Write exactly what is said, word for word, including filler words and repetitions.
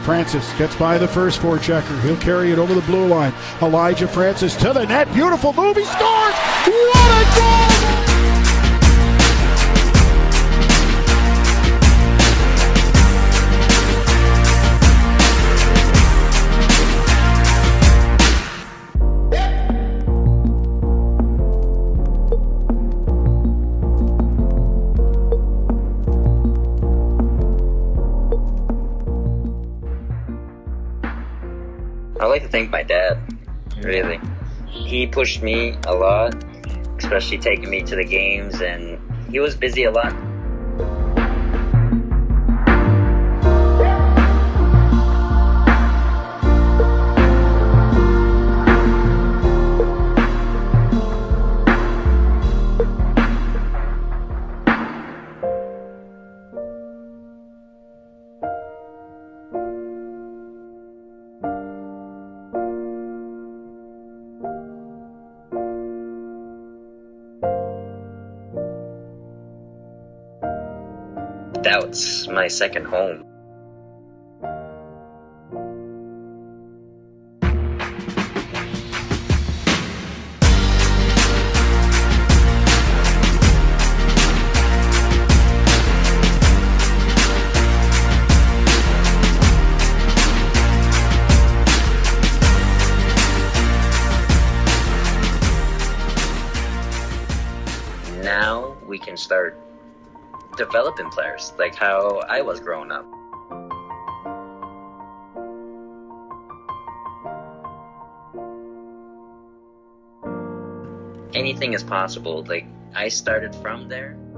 Francis gets by the first forechecker. He'll carry it over the blue line. Elijah Francis to the net. Beautiful move. He scores! What a goal! I like to thank my dad, really. He pushed me a lot, especially taking me to the games, and he was busy a lot. That's my second home. Now we can start developing players, like how I was growing up. Anything is possible. Like, I started from there,